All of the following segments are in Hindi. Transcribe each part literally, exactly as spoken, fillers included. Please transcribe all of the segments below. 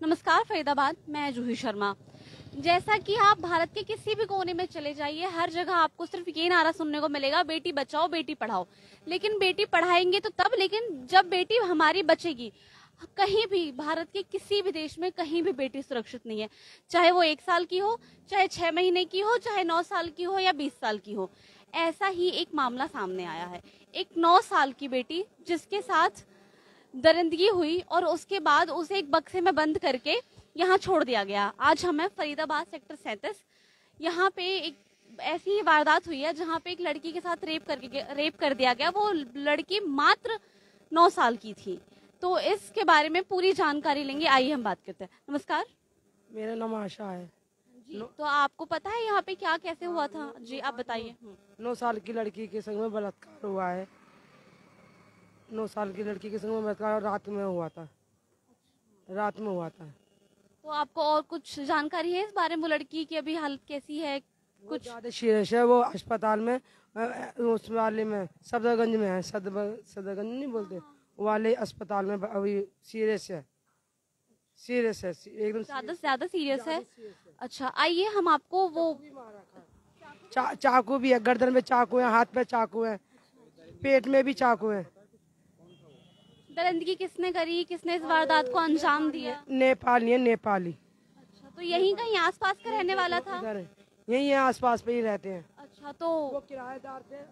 नमस्कार फरीदाबाद, मैं जूही शर्मा। जैसा कि आप भारत के किसी भी कोने में चले जाइए, हर जगह आपको सिर्फ ये नारा सुनने को मिलेगा, बेटी बचाओ बेटी पढ़ाओ। लेकिन बेटी पढ़ाएंगे तो तब, लेकिन जब बेटी हमारी बचेगी। कहीं भी भारत के किसी भी देश में कहीं भी बेटी सुरक्षित नहीं है, चाहे वो एक साल की हो, चाहे छह महीने की हो, चाहे नौ साल की हो या बीस साल की हो। ऐसा ही एक मामला सामने आया है। एक नौ साल की बेटी जिसके साथ दरिंदगी हुई और उसके बाद उसे एक बक्से में बंद करके यहाँ छोड़ दिया गया। आज हम हैं फरीदाबाद सेक्टर सैंतीस। यहाँ पे एक ऐसी ही वारदात हुई है जहाँ पे एक लड़की के साथ रेप करके रेप कर दिया गया। वो लड़की मात्र नौ साल की थी। तो इसके बारे में पूरी जानकारी लेंगे, आइए हम बात करते हैं। नमस्कार, मेरा नाम आशा है जी। तो आपको पता है यहाँ पे क्या कैसे हुआ था? जी आप बताइए। नौ साल की लड़की के संग में बलात्कार हुआ है। नौ साल की लड़की के संग में बलात्कार रात में हुआ था। रात में हुआ था। तो आपको और कुछ जानकारी है इस बारे में? वो लड़की की अभी हालत कैसी है? कुछ ज्यादा सीरियस है। वो अस्पताल में, उस वाले में सदरगंज में है। सदर सदरगंज नहीं बोलते, वाले अस्पताल में अभी सीरियस है। सीरियस है, एकदम ज्यादा से ज्यादा सीरियस है। अच्छा, आइए हम आपको वो चा, चाकू भी है, गर्दन में चाकू है, हाथ पे चाकू है, पेट में भी चाकू है। दरिंदगी किसने करी, किसने इस वारदात को अंजाम दिया? नेपाली है, नेपाली। अच्छा, तो यहीं कहीं आसपास का रहने वाला था? यही है, आसपास पे ही रहते हैं। अच्छा, तो वो किराएदार थे,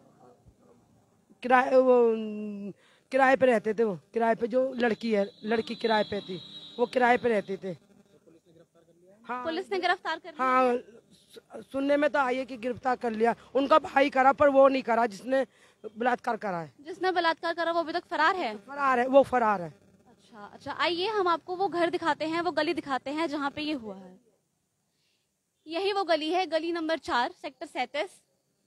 किराए वो किराए पे रहते थे। वो किराए पे, जो लड़की है, लड़की किराए पे थी, वो किराए पे रहते थे। हाँ, पुलिस ने गिरफ्तार कर लिया? हाँ, सुनने में तो आई है कि गिरफ्तार कर लिया। उनका भाई करा, पर वो नहीं करा जिसने बलात्कार करा है। जिसने बलात्कार करा वो अभी तक फरार है? फरार है, वो फरार है। अच्छा अच्छा, आइए हम आपको वो घर दिखाते हैं, वो गली दिखाते हैं जहाँ पे ये हुआ है। यही वो गली है, गली नंबर चार, सेक्टर सैंतीस।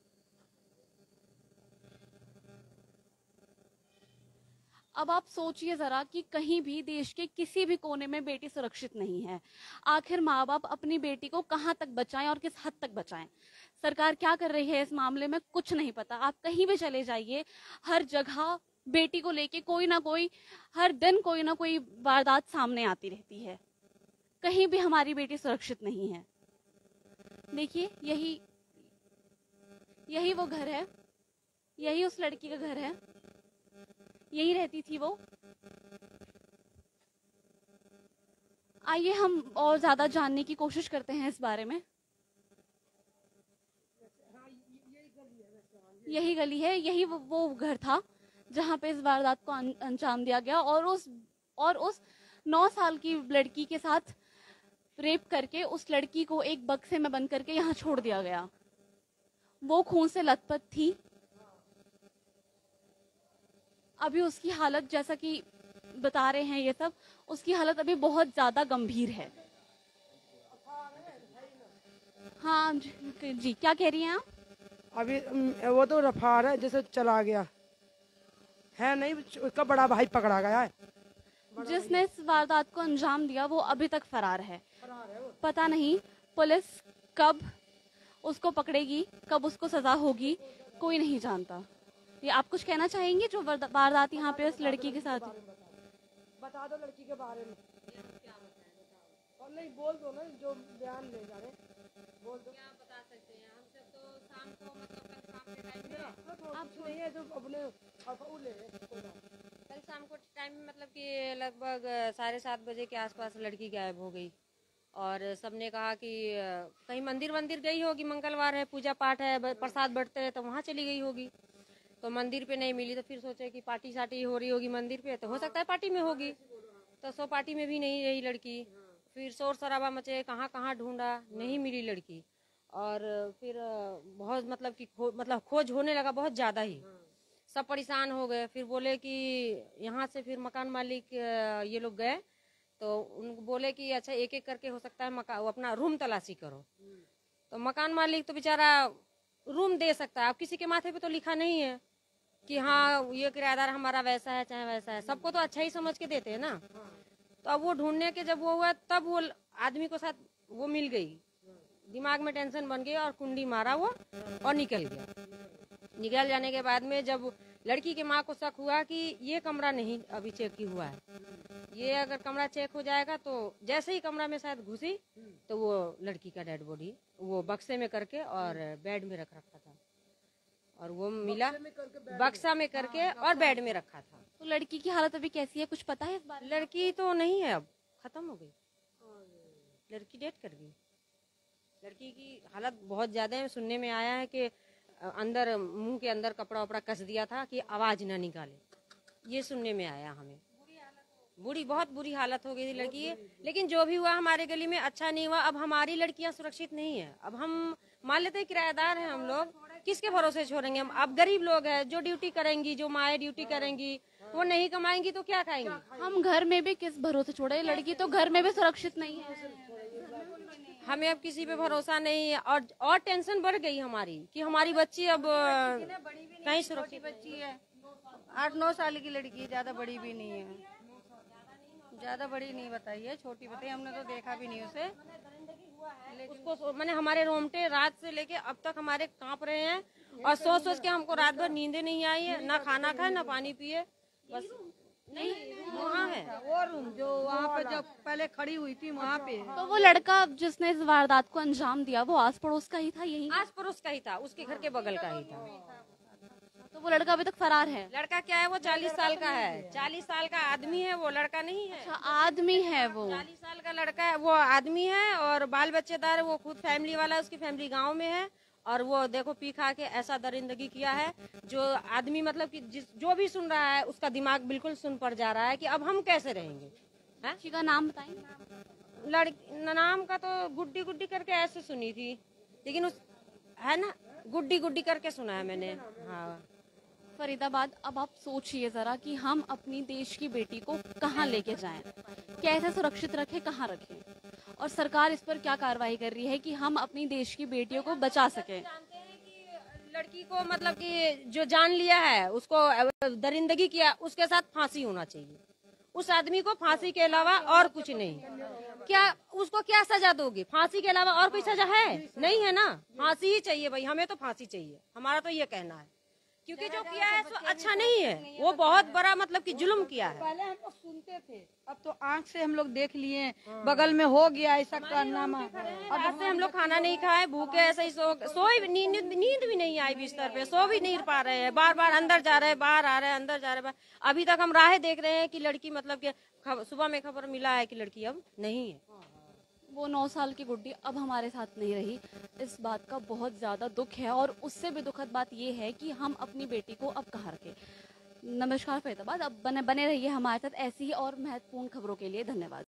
अब आप सोचिए जरा कि कहीं भी देश के किसी भी कोने में बेटी सुरक्षित नहीं है। आखिर माँ बाप अपनी बेटी को कहाँ तक बचाएं और किस हद तक बचाएं? सरकार क्या कर रही है इस मामले में, कुछ नहीं पता। आप कहीं भी चले जाइए, हर जगह बेटी को लेके कोई ना कोई, हर दिन कोई ना कोई वारदात सामने आती रहती है। कहीं भी हमारी बेटी सुरक्षित नहीं है। देखिए, यही यही वो घर है, यही उस लड़की का घर है, यही रहती थी वो। आइए हम और ज्यादा जानने की कोशिश करते हैं इस बारे में। यही गली है, यही वो, वो घर था जहां पे इस वारदात को अंजाम दिया गया और उस और उस नौ साल की लड़की के साथ रेप करके उस लड़की को एक बक्से में बंद करके यहाँ छोड़ दिया गया। वो खून से लथपथ थी। अभी उसकी हालत, जैसा कि बता रहे हैं ये सब, उसकी हालत अभी बहुत ज्यादा गंभीर है। हाँ जी, जी क्या कह रही हैं आप? अभी वो तो रफार है, जैसे चला गया है, नहीं उसका बड़ा भाई पकड़ा गया है। जिसने इस वारदात को अंजाम दिया वो अभी तक फरार है। पता नहीं पुलिस कब उसको पकड़ेगी, कब उसको सजा होगी, कोई नहीं जानता। ये आप कुछ कहना चाहेंगे जो वारदात यहाँ पे उस लड़की के साथ? बता दो लड़की के बारे में। और नहीं बोल दो ना, जो बयान ले जा रहे बोल दो। क्या बता सकते हैं हम सब, तो शाम को मतलब कल शाम के टाइम में आप नहीं है जो अपने ले कल शाम को टाइम में मतलब कि लगभग साढ़े सात बजे के आसपास लड़की गायब हो गई। और सबने कहा कि कहीं मंदिर मंदिर गई होगी, मंगलवार है, पूजा पाठ है, प्रसाद बढ़ते हैं, तो वहाँ चली गई होगी। तो मंदिर पे नहीं मिली तो फिर सोचे कि पार्टी साटी हो रही होगी मंदिर पे, तो हो सकता है पार्टी में होगी। तो सो पार्टी में भी नहीं रही लड़की। फिर शोर शराबा मचे, कहाँ कहाँ ढूंढा, नहीं मिली लड़की। और फिर बहुत मतलब कि खो, मतलब खोज होने लगा बहुत ज़्यादा ही। सब परेशान हो गए। फिर बोले कि यहाँ से फिर मकान मालिक ये लोग गए तो उनको बोले कि अच्छा एक एक करके हो सकता है मकान अपना रूम तलाशी करो। तो मकान मालिक तो बेचारा रूम दे सकता है, अब किसी के माथे पे तो लिखा नहीं है कि हाँ ये किराएदार हमारा वैसा है चाहे वैसा है। सबको तो अच्छा ही समझ के देते हैं ना। तो अब वो ढूंढने के जब वो हुआ तब वो आदमी को साथ वो मिल गई, दिमाग में टेंशन बन गई और कुंडी मारा वो और निकल गया। निकल जाने के बाद में जब लड़की के माँ को शक हुआ कि ये कमरा नहीं अभी चेक की हुआ है, ये अगर कमरा चेक हो जाएगा तो जैसे ही कमरा में शायद घुसी तो वो लड़की का डेड बॉडी वो बक्से में करके और बेड में रख रखा था, और वो मिला बक्सा में करके और बेड में रखा था। तो लड़की की हालत अभी कैसी है, कुछ पता है इस बारे में? लड़की तो नहीं है, अब खत्म हो गई, लड़की डेथ कर गई। लड़की की हालत बहुत ज्यादा है, सुनने में आया है कि अंदर मुंह के अंदर कपड़ा वपड़ा कस दिया था कि आवाज ना निकाले, ये सुनने में आया हमें। बुरी बहुत बुरी हालत हो गई थी लड़की की। लेकिन जो भी हुआ हमारे गली में अच्छा नहीं हुआ। अब हमारी लड़कियां सुरक्षित नहीं है। अब हम मान लेते हैं किराएदार हैं हम लोग, किसके भरोसे छोड़ेंगे हम? अब गरीब लोग हैं, जो ड्यूटी करेंगी, जो माएँ ड्यूटी करेंगी, वो नहीं कमाएंगी तो क्या खाएंगी? हम घर में भी किस भरोसे छोड़े, लड़की तो घर में भी सुरक्षित नहीं है। हमें अब किसी पे भरोसा नहीं है, और और टेंशन बढ़ गई हमारी कि हमारी बच्ची अब कहीं सुरक्षित बच्ची है, आठ नौ साल की लड़की है, ज्यादा बड़ी भी नहीं है, ज्यादा बड़ी नहीं बताई है, छोटी बताई, हमने तो देखा भी नहीं उसे। उसको मैंने हमारे रोमटे रात से लेके अब तक हमारे कांप रहे हैं, और सोच सोच के हमको रात भर नींदें नहीं आई है, ना खाना खाए ना पानी पिए, बस नहीं वहाँ है वो रूम जो वहाँ पे जब पहले खड़ी हुई थी वहाँ पे। तो वो लड़का जिसने इस वारदात को अंजाम दिया वो आस पड़ोस का ही था, यही? आस पड़ोस का ही था, उसके घर के बगल का ही था। तो वो लड़का अभी तक फरार है? लड़का क्या है, वो चालीस साल का है, चालीस साल का आदमी है, वो लड़का नहीं है। अच्छा, आदमी है वो? चालीस साल का लड़का है, वो आदमी है, और बाल बच्चेदार है, वो खुद फैमिली वाला है, उसकी फैमिली गांव में है, और वो देखो पी खा के ऐसा दरिंदगी किया है। जो आदमी मतलब कि जिस जो भी सुन रहा है उसका दिमाग बिल्कुल सुन पड़ जा रहा है कि अब हम कैसे रहेंगे। बच्ची का नाम बताएंगे? लड़की नाम का तो गुड्डी गुड्डी करके ऐसे सुनी थी, लेकिन उस है ना, गुड्डी गुड्डी करके सुना है मैंने। हाँ, फरीदाबाद, अब आप सोचिए जरा कि हम अपनी देश की बेटी को कहाँ लेके जाएं, कैसे सुरक्षित रखें, कहाँ रखें, और सरकार इस पर क्या कार्रवाई कर रही है कि हम अपनी देश की बेटियों को बचा सकें? जानते हैं कि लड़की को मतलब कि जो जान लिया है, उसको दरिंदगी किया, उसके साथ फांसी होना चाहिए। उस आदमी को फांसी के अलावा और कुछ नहीं। क्या उसको क्या सजा दोगे? फांसी के अलावा और कोई सजा है? नहीं है ना, फांसी ही चाहिए भाई, हमें तो फांसी चाहिए, हमारा तो ये कहना है। क्योंकि जो किया है सो अच्छा नहीं है, वो बहुत बड़ा मतलब कि जुल्म किया है। पहले हम लोग सुनते थे, अब तो आँख से हम लोग देख लिए, बगल में हो गया ऐसा कारनामा। अब से हम लोग खाना नहीं खाए, भूखे ऐसे ही सो सोई नींद नींद भी नहीं आई बिस्तर पे, सो भी नहीं पा रहे हैं, बार बार अंदर जा रहे हैं, बाहर आ रहे हैं, अंदर जा रहे हैं। अभी तक हम राहें देख रहे हैं कि लड़की मतलब कि सुबह में खबर मिला है कि लड़की अब नहीं है। वो नौ साल की गुड्डी अब हमारे साथ नहीं रही, इस बात का बहुत ज़्यादा दुख है, और उससे भी दुखद बात ये है कि हम अपनी बेटी को अब कहाँ रखें। नमस्कार फरीदाबाद, अब बने बने रहिए हमारे साथ ऐसी ही और महत्वपूर्ण खबरों के लिए। धन्यवाद।